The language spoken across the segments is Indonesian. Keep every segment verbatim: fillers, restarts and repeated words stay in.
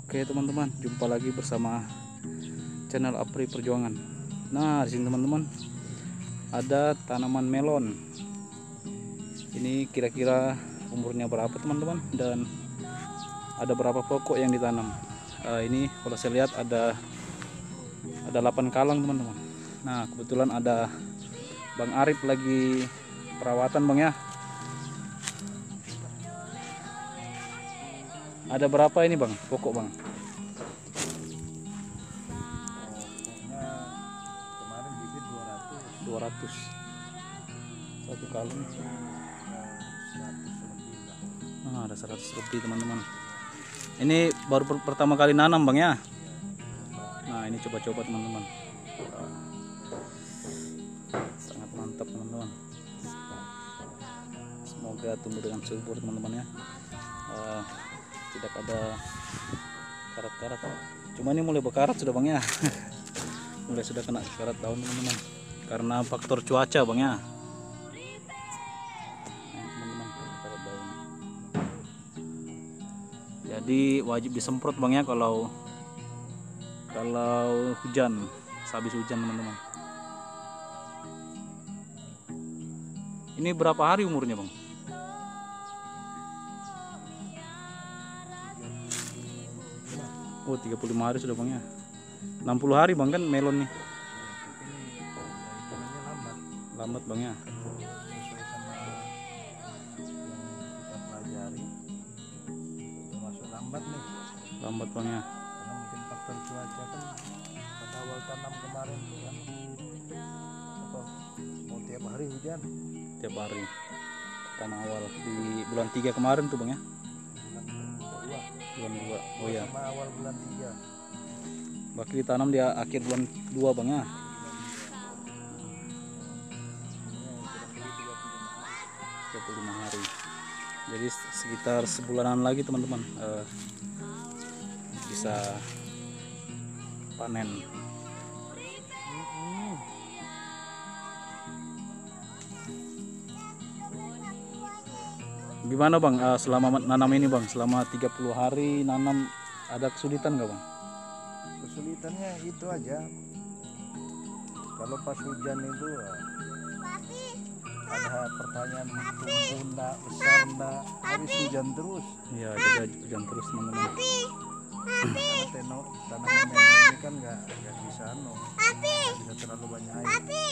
Oke teman-teman, jumpa lagi bersama channel Apri Perjuangan. Nah, di sini teman-teman ada tanaman melon. Ini kira-kira umurnya berapa teman-teman, dan ada berapa pokok yang ditanam. Uh, ini kalau saya lihat ada ada delapan kalang teman-teman. Nah, kebetulan ada Bang Arif lagi perawatan Bang ya. Ada berapa ini Bang pokok Bang? Pokoknya kemarin bibit dua ratus. dua ratus satu kaleng. seratus lebih lah. Nah, ada seratus lebih teman-teman. Ini baru per pertama kali nanam Bang ya. Nah, ini coba-coba teman-teman. Sangat mantap teman-teman. Semoga tumbuh dengan subur teman-teman ya. Uh, tidak ada karat-karat. Cuma ini mulai berkarat sudah Bang ya. Mulai sudah kena karat daun teman-teman. Karena faktor cuaca Bang ya. Jadi wajib disemprot Bang ya kalau kalau hujan, sehabis hujan teman-teman. Ini berapa hari umurnya Bang? Oh, tiga puluh lima hari sudah Bang ya. enam puluh hari Bang kan melon nih. Lambat Bang ya. Sesuai sama yang kita pelajari, termasuk lambat nih. Lambat Bang ya. Karena mungkin faktor cuaca kan pada awal tanam kemarin tuh kan apa, mau tiap hari hujan. Tiap hari. Tanam awal di bulan tiga kemarin tuh Bang ya. Bulan dua. Bulan dua. Oh ya. Sama awal bulan tiga. Bakal ditanam di akhir bulan dua Bang ya. tiga puluh lima hari. Jadi sekitar sebulanan lagi teman-teman uh, bisa panen. Gimana Bang uh, selama nanam ini Bang, selama tiga puluh hari nanam, ada kesulitan nggak Bang? Kesulitannya itu aja, kalau pas hujan itu ada pertanyaan tumbuh enggak, besar enggak, habis hujan terus. Iya, jadi hujan terus teman-teman. Karena tenor tanaman ini kan nggak nggak bisa no, nggak bisa terlalu banyak air.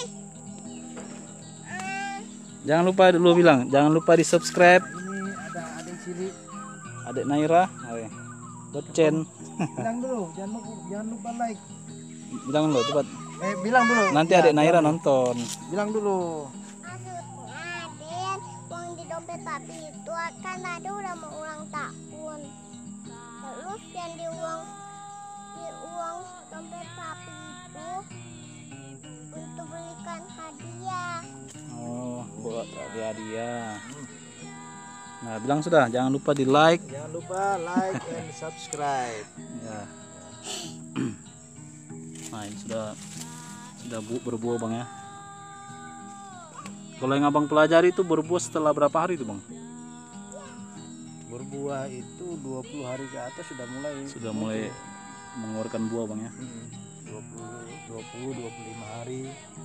Jangan lupa dulu bilang, jangan lupa di subscribe. Ini ada adik cilik, Adek Naira, ayo, Docen. bilang dulu, jangan lupa, jangan lupa like. Bilang dulu cepat. Eh bilang dulu. Nanti Ya, Adek Naira bilang. nonton. Bilang dulu. Aden, uang di dompet papi itu akan ada udah mau ulang tahun. Terus yang di uang di uang dompet papi itu untuk belikan hadiah. Oh, buat hadiah. Nah, bilang sudah, jangan lupa di like. Jangan lupa like and subscribe. Ya. Nah, ini sudah sudah bu, berbuah Bang ya. Kalau yang Abang pelajari itu berbuah setelah berapa hari itu Bang? Berbuah itu dua puluh hari ke atas sudah mulai Sudah mulai mengeluarkan buah Bang ya. Hmm, dua puluh, dua puluh, dua puluh lima hari.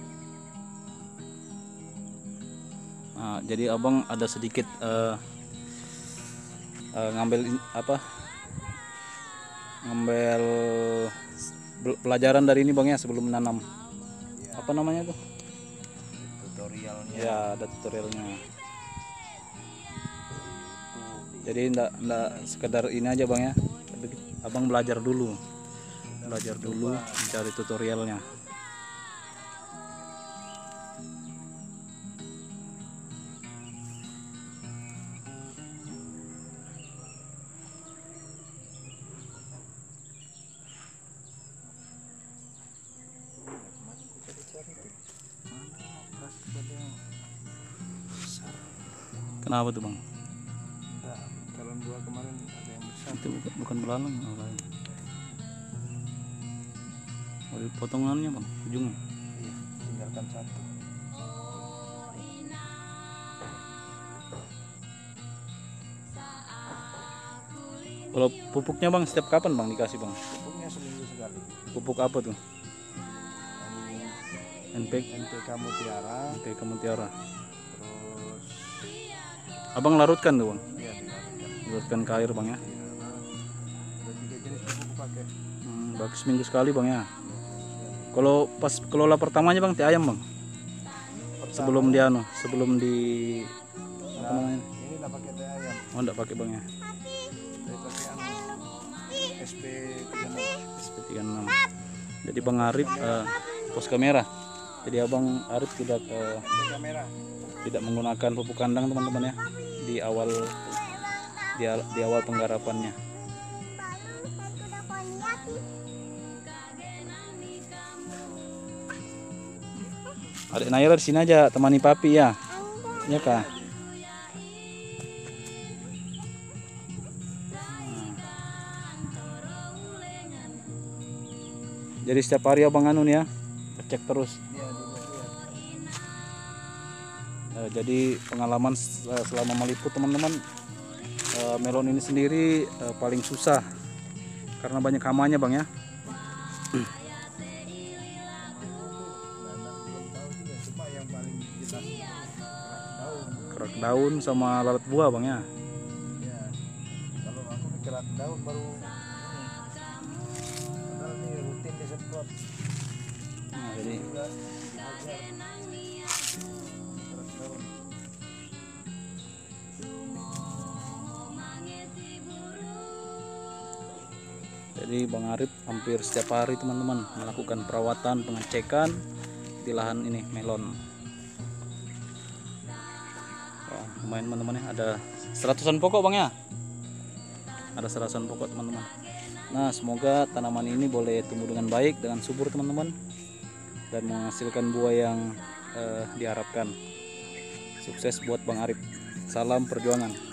Nah, jadi Abang ada sedikit uh, uh, ngambil in- apa? Ngambil pelajaran dari ini Bang ya sebelum menanam. Ya, Apa namanya tuh? tutorialnya. Ya, ada tutorialnya. Itu Jadi enggak enggak sekedar ini aja Bang ya. Tapi Abang belajar dulu. Belajar dulu, mencari tutorialnya. Kenapa tuh Bang? Nah, kalau dua kemarin ada yang besar. Itu bukan, bukan belalang, oh, lain. Oh, di potongannya Bang, ujungnya. Iya, tinggalkan satu. Kalau pupuknya bang setiap kapan bang dikasih bang? Pupuknya seminggu sekali. Pupuk apa tuh? N P K, N P K Mutiara, N P K Mutiara. terus Abang larutkan tuh bang, ya dilarutkan. larutkan ke air bang ya. Ada tiga jenis pupuk pakai. Hmm, bagus seminggu sekali bang ya. Kalau pas kelola pertamanya bang ti ayam bang, sebelum dia anu, sebelum di apa Nah, namanya? ini nggak pakai teh ayam, Oh enggak pakai bang ya. saya pakai anu S P tiga puluh enam. S P tiga puluh enam. Jadi bang Arif eh, pos kamera. Jadi abang Arif tidak eh, Kamera. tidak menggunakan pupuk kandang teman-teman ya di awal di, al- di awal penggarapannya. Adik Naira di sini aja temani papi ya, ya kak. Nah. Jadi setiap hari abang anu nih ya, cek terus. Iya, dilihat. Eh, jadi pengalaman s- eh, selama meliput teman-teman, eh, melon ini sendiri eh, paling susah karena banyak hamanya bang ya. Nah, belum tahu juga, cuma yang paling jelas itu kerak daun. Kerak daun sama lalat buah bang ya. Ya, kalau aku nih kerak daun baru ini. Padahal nih rutin disemprot. Nah, jadi Juga dihajar. Kerak daun. Jadi Bang Arif hampir setiap hari teman-teman melakukan perawatan pengecekan di lahan ini melon. Wah, lumayan teman-teman ya, ada seratusan pokok bang ya. Ada seratusan pokok teman-teman. Nah semoga tanaman ini boleh tumbuh dengan baik, dengan subur teman-teman, dan menghasilkan buah yang eh, diharapkan. Sukses buat Bang Arif. Salam perjuangan.